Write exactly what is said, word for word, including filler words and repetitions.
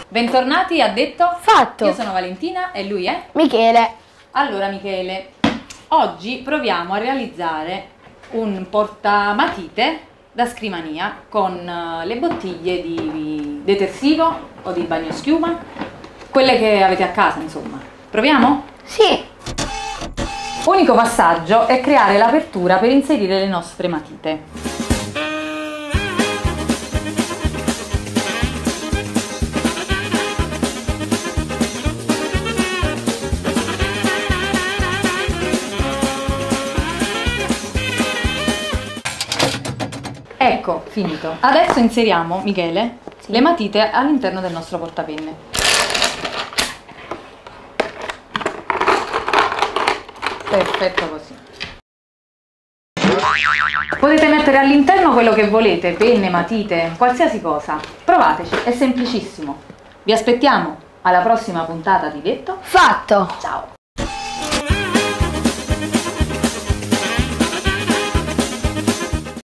Bentornati a Detto Fatto. Io sono Valentina e lui è Michele. Allora Michele, oggi proviamo a realizzare un portamatite da scrivania con uh, le bottiglie di detersivo o di bagnoschiuma, quelle che avete a casa, insomma. Proviamo? Sì. Unico passaggio è creare l'apertura per inserire le nostre matite. Ecco, finito. Adesso inseriamo, Michele, sì, le matite all'interno del nostro portapenne. Perfetto così. Potete mettere all'interno quello che volete, penne, matite, qualsiasi cosa. Provateci, è semplicissimo. Vi aspettiamo alla prossima puntata di Detto Fatto. Ciao!